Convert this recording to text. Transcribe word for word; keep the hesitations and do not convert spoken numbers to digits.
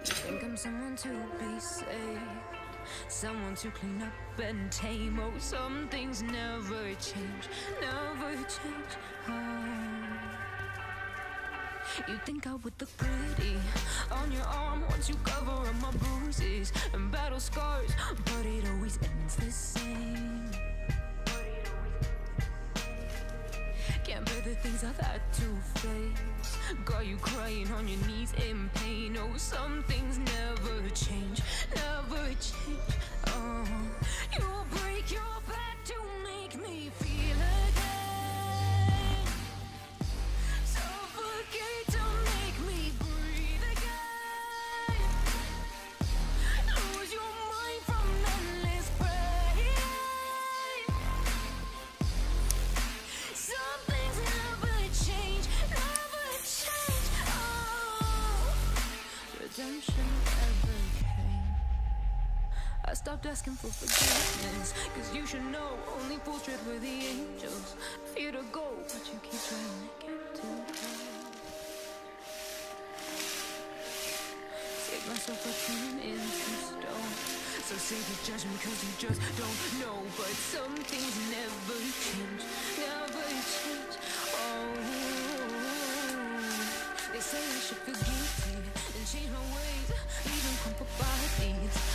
You think I'm someone to be saved, someone to clean up and tame. Oh, some things never change, never change. Oh. You think I would look pretty on your arm once you cover up my bruises and battle scars, but it always ends the same. Can't bear the things I've had to face, got you crying on your knees in pain. Oh, some things never change, never change. Oh, you'll break your back to make me feel again, suffocate to make me breathe again, lose your mind from endless pain. Some things never change, never change. Oh, redemption ever came. I stopped asking for forgiveness, cause you should know only fools tread where the angels fear to go, but you keep trying to get to them. Save myself by turning into stone, so save your judgment cause you just don't know. But some things never change, never change. Oh, they say I should feel guilty and change my ways, even crumple bodies.